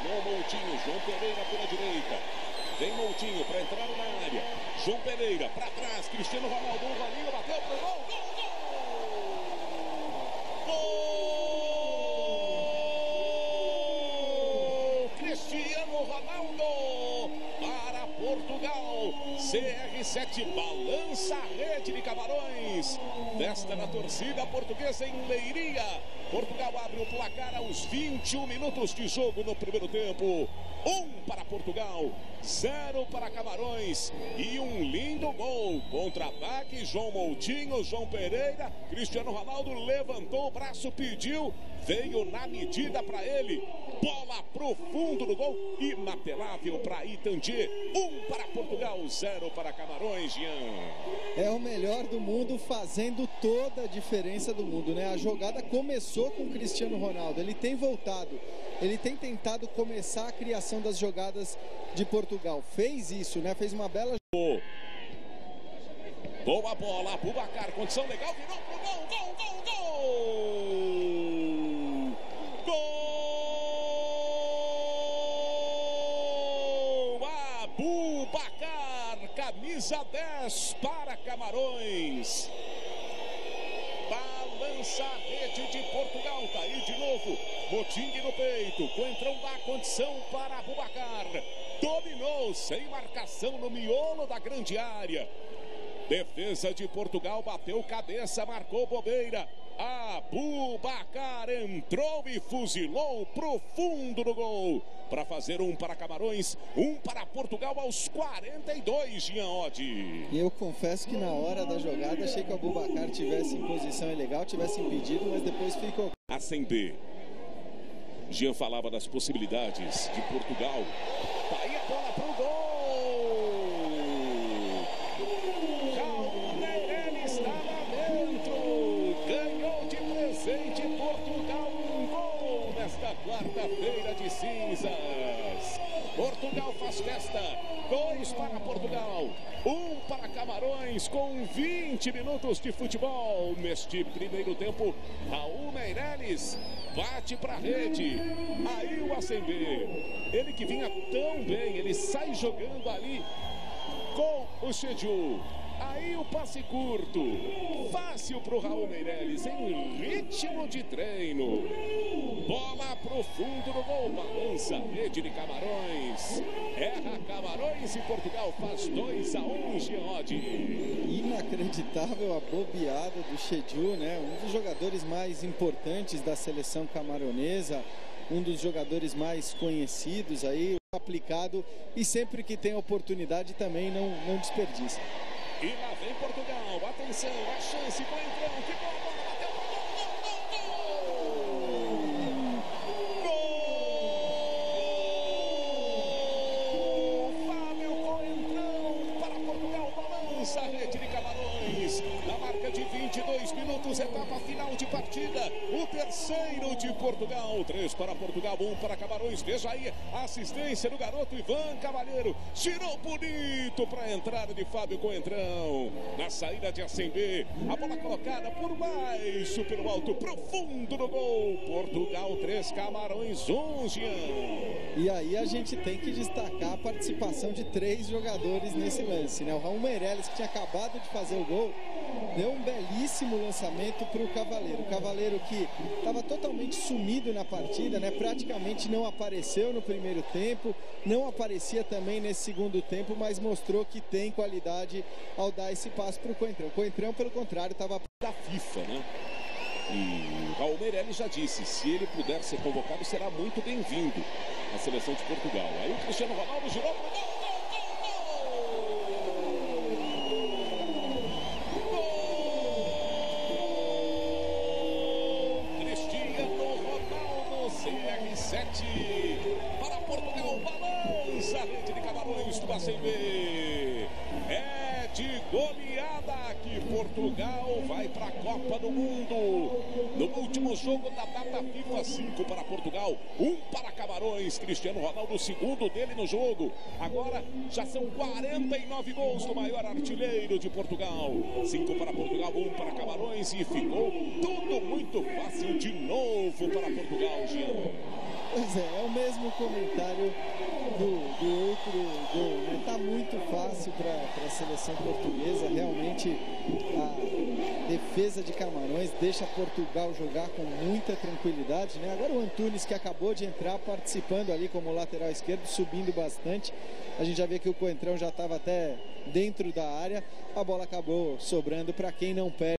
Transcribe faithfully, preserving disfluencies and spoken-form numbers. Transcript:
João Moutinho, João Pereira pela direita. Vem Moutinho para entrar na área. João Pereira para trás. Cristiano Ronaldo, um rolinho, bateu pro gol. Gol, gol! Gol! Cristiano Ronaldo para Portugal. C R sete balança a rede de Camarões. Festa na torcida portuguesa em Leiria. Portugal abre o placar aos vinte e um minutos de jogo no primeiro tempo. Um para Portugal, zero para Camarões. E um lindo gol. Contra-ataque, João Moutinho, João Pereira. Cristiano Ronaldo levantou o braço, pediu. Veio na medida para ele. Bola pro fundo do gol. Inapelável para Itandi. Um para Portugal, zero para Camarões, Jean. É o melhor do mundo fazendo toda a diferença do mundo, né? A jogada começou com o Cristiano Ronaldo. Ele tem voltado. Ele tem tentado começar a criação das jogadas de Portugal. Fez isso, né? Fez uma bela... Boa bola, Abubakar, condição legal, virou pro gol, gol, gol, gol! Gol! Abubakar, camisa dez para Camarões. Balança a rede de Portugal, tá aí de novo. Moting no peito, Coentrão dá condição para Abubakar. Dominou, sem marcação no miolo da grande área. Defesa de Portugal, bateu cabeça, marcou bobeira. Abubakar entrou e fuzilou pro fundo do gol. Para fazer um para Camarões, um para Portugal aos quarenta e dois, Jean Oddi. Eu confesso que na hora da jogada achei que o Abubakar tivesse em posição ilegal, tivesse impedido, mas depois ficou... A C B. Jean falava das possibilidades de Portugal. Tá aí a bola pro gol. Portugal, um gol nesta quarta-feira de cinzas. Portugal faz festa. Dois para Portugal, um para Camarões, com vinte minutos de futebol. Neste primeiro tempo, Raul Meireles bate para a rede. Aí o A C B, ele que vinha tão bem, ele sai jogando ali com o Chedju. Aí o passe curto, fácil para o Raul Meireles, em ritmo de treino. Bola pro fundo do gol, balança a rede de Camarões. Erra Camarões e Portugal faz dois a um, Jean Oddi. Inacreditável a bobeada do Chedju, né? Um dos jogadores mais importantes da seleção camaronesa, um dos jogadores mais conhecidos aí, aplicado, e sempre que tem oportunidade também não, não desperdiça. E lá vem Portugal, atenção, a chance, Coentrão, que boa bola, bateu pro gol, gol, gol, gol! Fábio Coentrão para Portugal, balança a rede de Camarões, na marca de vinte e dois minutos, etapa final de partida, o terceiro de Portugal, três para Portugal, um para Camarões. Veja aí a assistência do garoto Ivan Cavalheiro, tirou bonito para a entrada de Fábio Coentrão, na saída de A C B, a bola colocada por baixo, pelo alto, profundo no gol. Portugal três, Camarões um, Jean. E aí a gente tem que destacar a participação de três jogadores nesse lance, né? O Raul Meireles, que tinha acabado de fazer o gol, deu um belíssimo lançamento para o Cavaleiro. O Cavaleiro que estava totalmente sumido na partida, né? Praticamente não apareceu no primeiro tempo, não aparecia também nesse segundo tempo, mas mostrou que tem qualidade ao dar esse passo para o Coentrão. O Coentrão, pelo contrário, estava da FIFA, né? E o Raul Meireles já disse, se ele puder ser convocado, será muito bem-vindo à seleção de Portugal. Aí o Cristiano Ronaldo girou para o gol, gol, gol, gol! Cristiano Ronaldo, C R sete para Portugal, balança a rede de Camarões do A C B. É de goleada que Portugal vai para a Copa do Mundo. No último jogo da data FIFA, cinco para Portugal, um para Camarões. Cristiano Ronaldo, o segundo dele no jogo. Agora já são quarenta e nove gols do maior artilheiro de Portugal. cinco para Portugal, um para Camarões, e ficou tudo muito fácil de novo para Portugal, Jean. Pois é, é o mesmo comentário do, do outro gol, né? Tá muito fácil para a seleção portuguesa, realmente a defesa de Camarões deixa Portugal jogar com muita tranquilidade, né? Agora o Antunes, que acabou de entrar, participando ali como lateral esquerdo, subindo bastante. A gente já vê que o Coentrão já estava até dentro da área, a bola acabou sobrando para quem não perde.